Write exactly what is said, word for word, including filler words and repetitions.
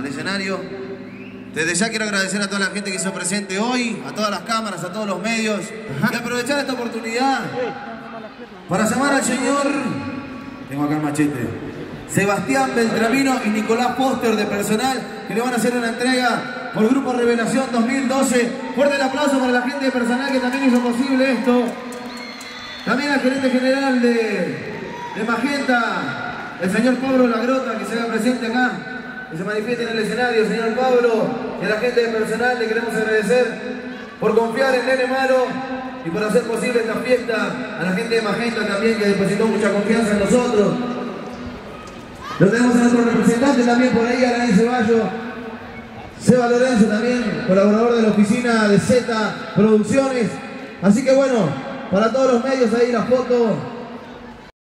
escenario. Desde ya quiero agradecer a toda la gente que hizo presente hoy, a todas las cámaras, a todos los medios. Ajá. Y aprovechar esta oportunidad para llamar al señor, tengo acá el machete, Sebastián Beltramino y Nicolás Póster de personal, que le van a hacer una entrega por Grupo Revelación dos mil doce. Fuerte el aplauso para la gente de personal que también hizo posible esto. También al gerente general de, de Magenta, el señor Pablo Lagrota, que se haga presente acá, que se manifieste en el escenario. Señor Pablo, y a la gente de personal le queremos agradecer por confiar en Nene Malo y por hacer posible esta fiesta. A la gente de Magenta también, que depositó mucha confianza en nosotros. Lo tenemos a nuestro representante también por ahí, Alain Ceballos. Seba Lorenzo también, colaborador de la oficina de Z Producciones. Así que bueno, para todos los medios ahí la foto.